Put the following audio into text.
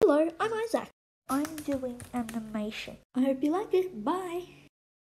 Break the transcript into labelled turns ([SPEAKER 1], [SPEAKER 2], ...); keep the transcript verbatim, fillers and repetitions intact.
[SPEAKER 1] Hello, I'm Isaac.
[SPEAKER 2] I'm doing animation.
[SPEAKER 1] I hope you like it. Bye.